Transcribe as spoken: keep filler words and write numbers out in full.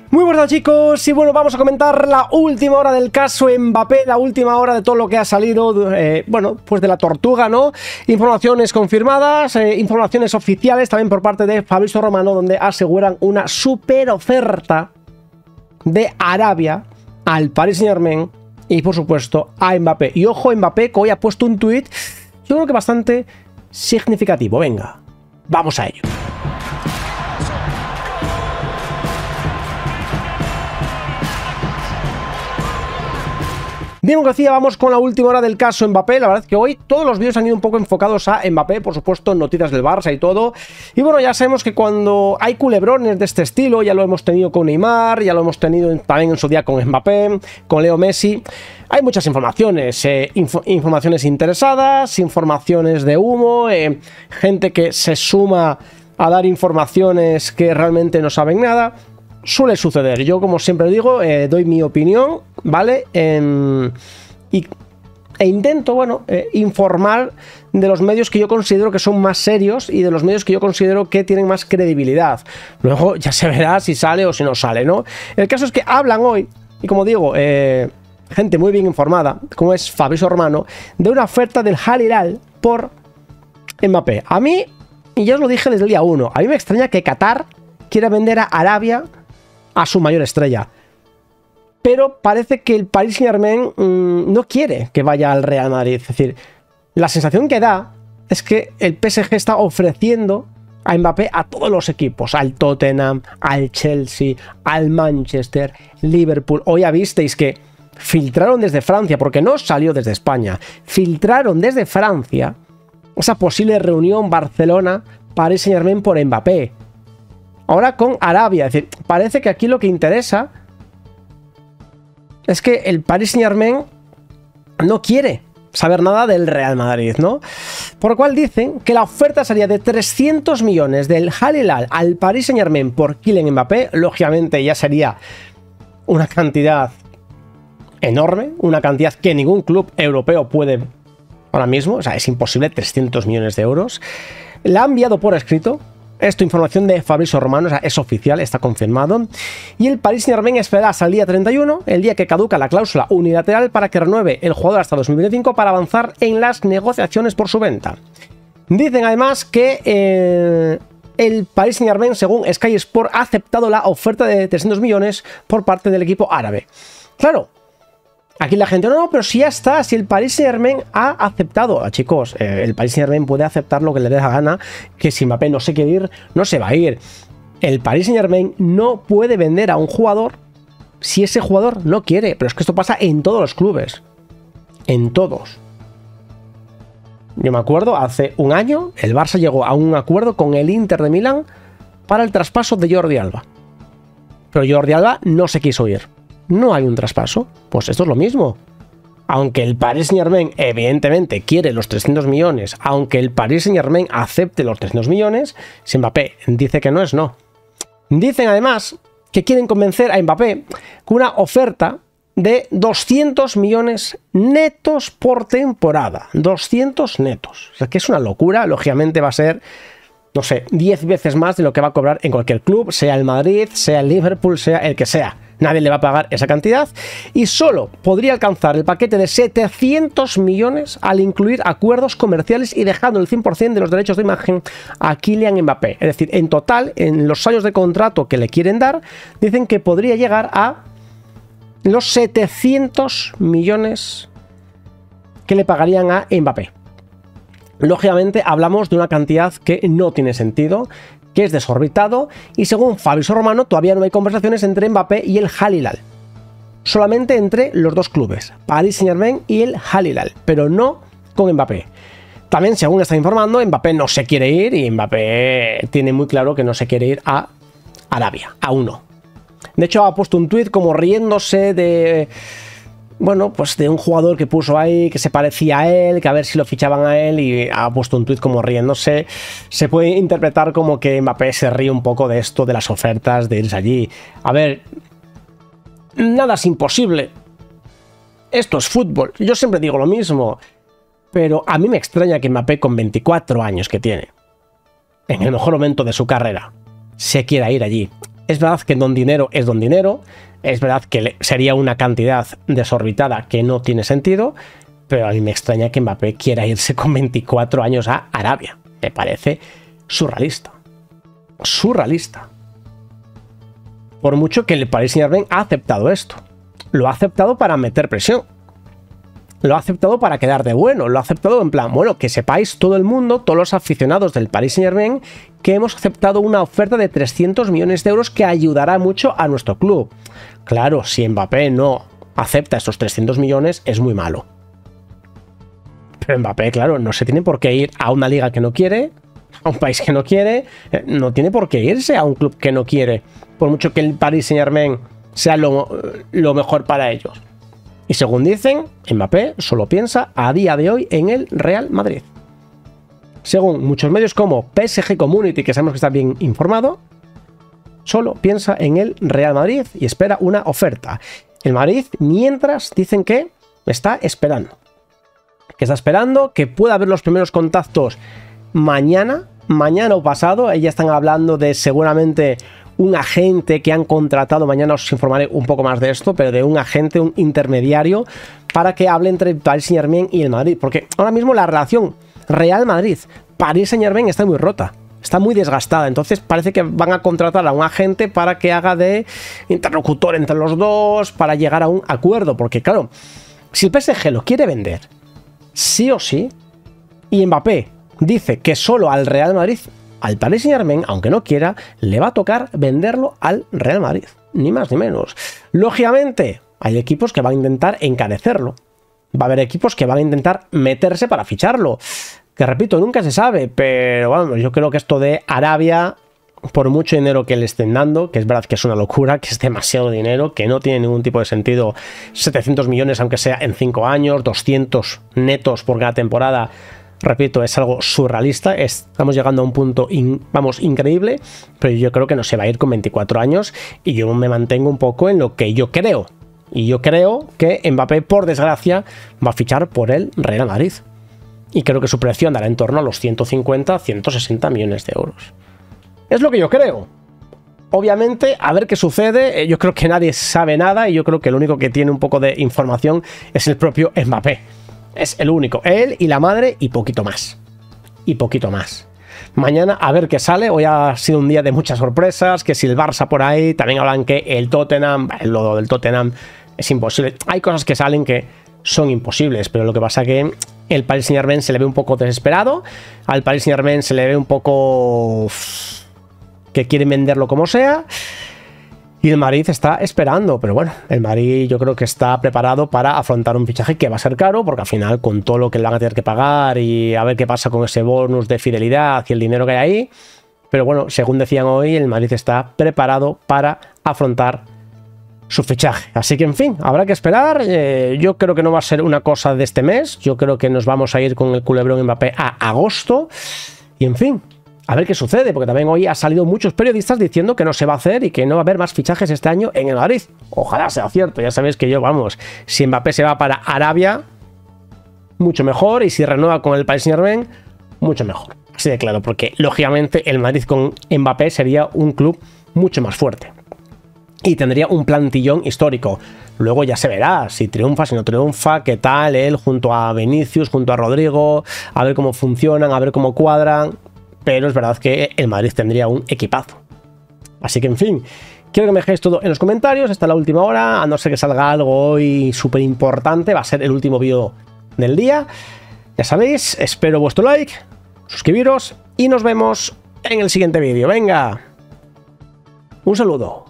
Muy buenas chicos, y bueno, vamos a comentar la última hora del caso Mbappé, la última hora de todo lo que ha salido, eh, bueno, pues de la tortuga, ¿no? Informaciones confirmadas, eh, informaciones oficiales también por parte de Fabrizio Romano, donde aseguran una super oferta de Arabia al Paris Saint-Germain y por supuesto a Mbappé. Y ojo, Mbappé, que hoy ha puesto un tuit, yo creo que bastante significativo. Venga, vamos a ello. Bien, García, vamos con la última hora del caso Mbappé. La verdad es que hoy todos los vídeos han ido un poco enfocados a Mbappé, por supuesto, noticias del Barça y todo. Y bueno, ya sabemos que cuando hay culebrones de este estilo, ya lo hemos tenido con Neymar, ya lo hemos tenido también en su día con Mbappé, con Leo Messi. Hay muchas informaciones, eh, info informaciones interesadas, informaciones de humo, eh, gente que se suma a dar informaciones que realmente no saben nada. Suele suceder. Yo, como siempre digo, eh, doy mi opinión, ¿vale? Eh, y, e intento, bueno, eh, informar de los medios que yo considero que son más serios y de los medios que yo considero que tienen más credibilidad. Luego ya se verá si sale o si no sale, ¿no? El caso es que hablan hoy, y como digo, eh, gente muy bien informada, como es Fabrizio Romano, de una oferta del Al Hilal por Mbappé. A mí, y ya os lo dije desde el día uno, a mí me extraña que Qatar quiera vender a Arabia a su mayor estrella, pero parece que el Paris Saint-Germain mmm, no quiere que vaya al Real Madrid. Es decir, la sensación que da es que el P S G está ofreciendo a Mbappé a todos los equipos, al Tottenham, al Chelsea, al Manchester, Liverpool. Hoy ya visteis que filtraron desde Francia, porque no salió desde España, filtraron desde Francia esa posible reunión Barcelona-Paris Saint-Germain por Mbappé. Ahora con Arabia, es decir, parece que aquí lo que interesa es que el Paris Saint-Germain no quiere saber nada del Real Madrid, ¿no? Por lo cual dicen que la oferta sería de trescientos millones del Al Hilal al Paris Saint-Germain por Kylian Mbappé. Lógicamente ya sería una cantidad enorme, una cantidad que ningún club europeo puede ahora mismo, o sea, es imposible, trescientos millones de euros. La ha enviado por escrito. Esto, información de Fabrizio Romano, o sea, es oficial, está confirmado. Y el Paris Saint-Germain espera hasta el día treinta y uno, el día que caduca la cláusula unilateral, para que renueve el jugador hasta dos mil veinticinco para avanzar en las negociaciones por su venta. Dicen además que eh, el Paris Saint-Germain, según Sky Sport, ha aceptado la oferta de trescientos millones por parte del equipo árabe. Claro, aquí la gente, no, no, pero si ya está, si el Paris Saint-Germain ha aceptado, ah, chicos, eh, el Paris Saint-Germain puede aceptar lo que le dé la gana, que si Mbappé no se quiere ir, no se va a ir. El Paris Saint-Germain no puede vender a un jugador si ese jugador no quiere, pero es que esto pasa en todos los clubes, en todos. Yo me acuerdo, hace un año, el Barça llegó a un acuerdo con el Inter de Milán para el traspaso de Jordi Alba, pero Jordi Alba no se quiso ir. No hay un traspaso. Pues esto es lo mismo. Aunque el Paris Saint-Germain evidentemente quiere los trescientos millones, aunque el Paris Saint-Germain acepte los trescientos millones, si Mbappé dice que no es no. Dicen además que quieren convencer a Mbappé con una oferta de doscientos millones netos por temporada. doscientos netos. O sea, que es una locura. Lógicamente va a ser, no sé, diez veces más de lo que va a cobrar en cualquier club, sea el Madrid, sea el Liverpool, sea el que sea. Nadie le va a pagar esa cantidad y solo podría alcanzar el paquete de setecientos millones al incluir acuerdos comerciales y dejando el cien por cien de los derechos de imagen a Kylian Mbappé. Es decir, en total, en los años de contrato que le quieren dar, dicen que podría llegar a los setecientos millones que le pagarían a Mbappé. Lógicamente, hablamos de una cantidad que no tiene sentido, que es desorbitado, y según Fabrizio Romano todavía no hay conversaciones entre Mbappé y el Al Hilal, solamente entre los dos clubes, Paris Saint-Germain y el Al Hilal, pero no con Mbappé. También, según está informando, Mbappé no se quiere ir y Mbappé tiene muy claro que no se quiere ir a Arabia, aún no. De hecho, ha puesto un tuit como riéndose de, bueno, pues de un jugador que puso ahí, que se parecía a él, que a ver si lo fichaban a él, y ha puesto un tuit como riéndose. Se puede interpretar como que Mbappé se ríe un poco de esto, de las ofertas, de irse allí. A ver, nada es imposible. Esto es fútbol. Yo siempre digo lo mismo, pero a mí me extraña que Mbappé, con veinticuatro años que tiene, en el mejor momento de su carrera, se quiera ir allí. Es verdad que don dinero es don dinero, es verdad que sería una cantidad desorbitada que no tiene sentido, pero a mí me extraña que Mbappé quiera irse con veinticuatro años a Arabia. Me parece surrealista. Surrealista. Por mucho que el Paris Saint-Germain ha aceptado esto. Lo ha aceptado para meter presión. Lo ha aceptado para quedar de bueno. Lo ha aceptado en plan, bueno, que sepáis todo el mundo, todos los aficionados del Paris Saint-Germain, que hemos aceptado una oferta de trescientos millones de euros que ayudará mucho a nuestro club. Claro, si Mbappé no acepta estos trescientos millones, es muy malo. Pero Mbappé, claro, no se tiene por qué ir a una liga que no quiere, a un país que no quiere, no tiene por qué irse a un club que no quiere, por mucho que el Paris Saint-Germain sea lo, lo mejor para ellos. Y según dicen, Mbappé solo piensa a día de hoy en el Real Madrid. Según muchos medios como P S G Community, que sabemos que está bien informado, solo piensa en el Real Madrid y espera una oferta. El Madrid, mientras, dicen que está esperando. Que está esperando, que pueda haber los primeros contactos mañana, mañana o pasado. Ahí ya están hablando de seguramente un agente que han contratado, mañana os informaré un poco más de esto, pero de un agente, un intermediario, para que hable entre el Paris Saint-Germain y el Madrid. Porque ahora mismo la relación Real Madrid, Paris Saint-Germain está muy rota. Está muy desgastada, entonces parece que van a contratar a un agente para que haga de interlocutor entre los dos, para llegar a un acuerdo, porque claro, si el P S G lo quiere vender, sí o sí, y Mbappé dice que solo al Real Madrid, al Paris Saint-Germain, aunque no quiera, le va a tocar venderlo al Real Madrid, ni más ni menos. Lógicamente, hay equipos que van a intentar encarecerlo, va a haber equipos que van a intentar meterse para ficharlo, que repito, nunca se sabe, pero bueno, yo creo que esto de Arabia, por mucho dinero que le estén dando, que es verdad que es una locura, que es demasiado dinero, que no tiene ningún tipo de sentido, setecientos millones aunque sea en cinco años, doscientos netos por cada temporada, repito, es algo surrealista, estamos llegando a un punto, in, vamos, increíble, pero yo creo que no se va a ir con veinticuatro años y yo me mantengo un poco en lo que yo creo. Y yo creo que Mbappé, por desgracia, va a fichar por el Real Madrid. Y creo que su precio andará en torno a los ciento cincuenta a ciento sesenta millones de euros. Es lo que yo creo. Obviamente, a ver qué sucede. Yo creo que nadie sabe nada y yo creo que el único que tiene un poco de información es el propio Mbappé. Es el único. Él y la madre y poquito más. Y poquito más. Mañana a ver qué sale. Hoy ha sido un día de muchas sorpresas. Que si el Barça por ahí. También hablan que el Tottenham. Lo del Tottenham es imposible. Hay cosas que salen que son imposibles. Pero lo que pasa que el Paris Saint-Germain se le ve un poco desesperado. Al Paris Saint-Germain se le ve un poco que quieren venderlo como sea. Y el Madrid está esperando, pero bueno, el Madrid yo creo que está preparado para afrontar un fichaje que va a ser caro, porque al final con todo lo que le van a tener que pagar y a ver qué pasa con ese bonus de fidelidad y el dinero que hay ahí. Pero bueno, según decían hoy, el Madrid está preparado para afrontar su fichaje. Así que en fin, habrá que esperar. Eh, yo creo que no va a ser una cosa de este mes. Yo creo que nos vamos a ir con el culebrón Mbappé a agosto. Y en fin, a ver qué sucede, porque también hoy ha salido muchos periodistas diciendo que no se va a hacer y que no va a haber más fichajes este año en el Madrid. Ojalá sea cierto, ya sabéis que yo, vamos, si Mbappé se va para Arabia, mucho mejor, y si renueva con el Paris Saint-Germain, mucho mejor. Así de claro, porque lógicamente el Madrid con Mbappé sería un club mucho más fuerte. Y tendría un plantillón histórico. Luego ya se verá si triunfa, si no triunfa, qué tal él junto a Vinicius, junto a Rodrigo, a ver cómo funcionan, a ver cómo cuadran. Pero es verdad que el Madrid tendría un equipazo. Así que, en fin, quiero que me dejéis todo en los comentarios. Hasta la última hora, a no ser que salga algo hoy súper importante. Va a ser el último vídeo del día. Ya sabéis, espero vuestro like, suscribiros y nos vemos en el siguiente vídeo. Venga, un saludo.